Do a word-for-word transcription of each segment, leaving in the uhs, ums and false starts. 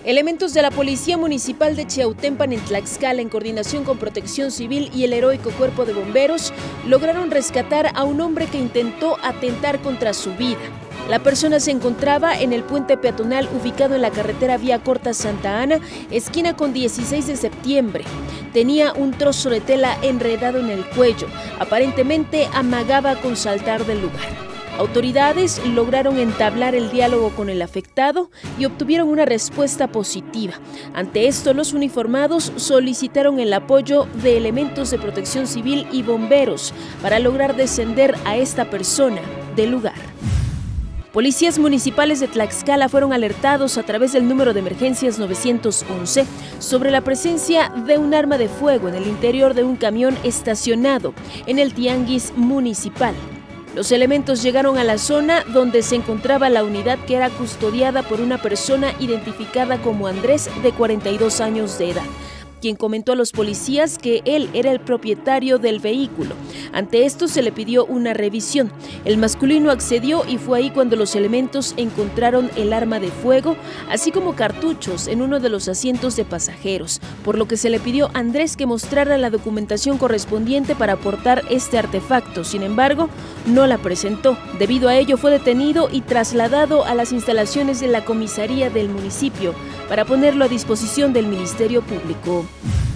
Elementos de la Policía Municipal de Chiautempan en Tlaxcala, en coordinación con Protección Civil y el heroico Cuerpo de Bomberos, lograron rescatar a un hombre que intentó atentar contra su vida. La persona se encontraba en el puente peatonal ubicado en la carretera Vía Corta Santa Ana, esquina con dieciséis de septiembre. Tenía un trozo de tela enredado en el cuello. Aparentemente amagaba con saltar del lugar. Autoridades lograron entablar el diálogo con el afectado y obtuvieron una respuesta positiva. Ante esto, los uniformados solicitaron el apoyo de elementos de protección civil y bomberos para lograr descender a esta persona del lugar. Policías municipales de Tlaxcala fueron alertados a través del número de emergencias novecientos once sobre la presencia de un arma de fuego en el interior de un camión estacionado en el tianguis municipal. Los elementos llegaron a la zona donde se encontraba la unidad, que era custodiada por una persona identificada como Andrés, de cuarenta y dos años de edad, quien comentó a los policías que él era el propietario del vehículo. Ante esto se le pidió una revisión. El masculino accedió y fue ahí cuando los elementos encontraron el arma de fuego, así como cartuchos en uno de los asientos de pasajeros, por lo que se le pidió a Andrés que mostrara la documentación correspondiente para aportar este artefacto. Sin embargo, no la presentó. Debido a ello, fue detenido y trasladado a las instalaciones de la comisaría del municipio para ponerlo a disposición del Ministerio Público.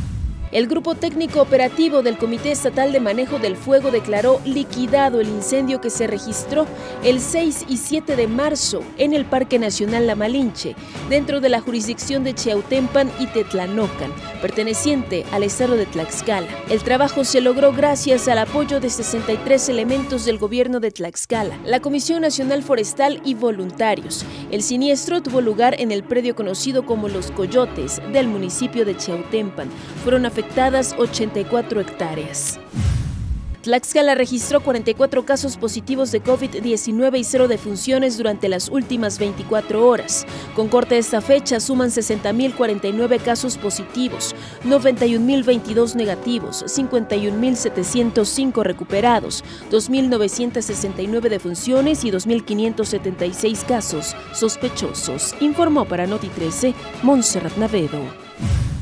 El Grupo Técnico Operativo del Comité Estatal de Manejo del Fuego declaró liquidado el incendio que se registró el seis y siete de marzo en el Parque Nacional La Malinche, dentro de la jurisdicción de Chiautempan y Tetlanocan, perteneciente al estado de Tlaxcala. El trabajo se logró gracias al apoyo de sesenta y tres elementos del gobierno de Tlaxcala, la Comisión Nacional Forestal y voluntarios. El siniestro tuvo lugar en el predio conocido como Los Coyotes del municipio de Chiautempan. Fueron afectadas ochenta y cuatro hectáreas. Tlaxcala registró cuarenta y cuatro casos positivos de COVID diecinueve y cero defunciones durante las últimas veinticuatro horas. Con corte a esta fecha suman sesenta mil cuarenta y nueve casos positivos, noventa y un mil veintidós negativos, cincuenta y un mil setecientos cinco recuperados, dos mil novecientos sesenta y nueve defunciones y dos mil quinientos setenta y seis casos sospechosos, informó para Noti trece Montserrat Navedo.